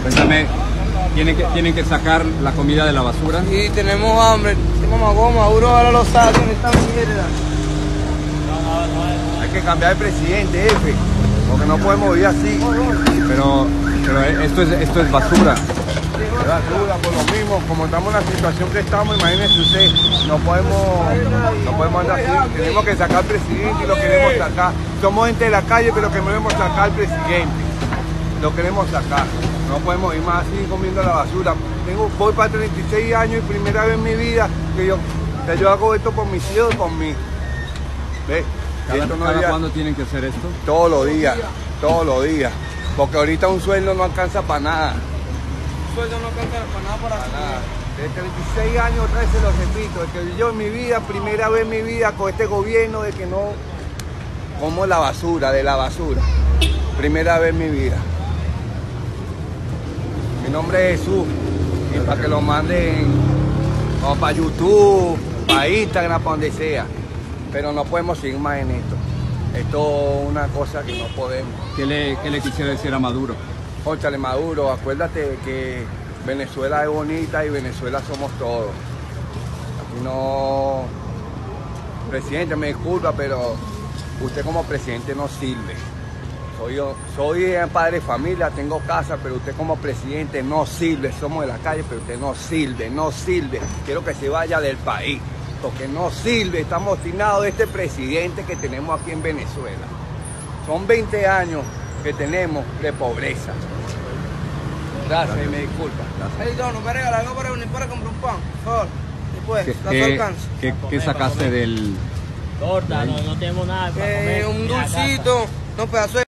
Cuéntame, ¿tienen que sacar la comida de la basura? Sí, tenemos hambre, tenemos goma, Maduro ahora lo saca en esta mierda. Hay que cambiar de presidente, jefe, porque no podemos vivir así. Pero esto es basura. Es basura, por lo mismo, como estamos en la situación que estamos, imagínense usted, no podemos andar así. Tenemos que sacar al presidente y lo queremos sacar. Somos gente de la calle, pero queremos sacar al presidente. Lo queremos sacar. No podemos ir más así comiendo la basura. Voy para 36 años y primera vez en mi vida que yo hago esto por mis hijos y por mí. ¿Ves? ¿Cada cuándo tienen que hacer esto? Todos los días. Porque ahorita un sueldo no alcanza para nada. Un sueldo no alcanza para nada para nada. De 36 años otra vez se lo repito, es que yo en mi vida, primera vez en mi vida con este gobierno de que no como la basura, de la basura. Primera vez en mi vida. Mi nombre es Jesús. Y para que lo manden o para YouTube, para Instagram, para donde sea. Pero no podemos seguir más en esto. Esto es una cosa que no podemos. ¿Qué le quisiera decir a Maduro? Cónchale, Maduro, acuérdate que Venezuela es bonita y Venezuela somos todos. Aquí no... Presidente, me disculpa, pero usted como presidente no sirve. Soy padre de familia, tengo casa, pero usted como presidente no sirve. Somos de la calle, pero usted no sirve. Quiero que se vaya del país, porque no sirve. Estamos obstinados de este presidente que tenemos aquí en Venezuela. Son 20 años que tenemos de pobreza. Gracias, me disculpa. Hey, no me regala algo para venir para comprar un pan, por favor. Después, ¿Qué sacaste del...? Torta, no tenemos nada para comer. Un dulcito, unos pedazos de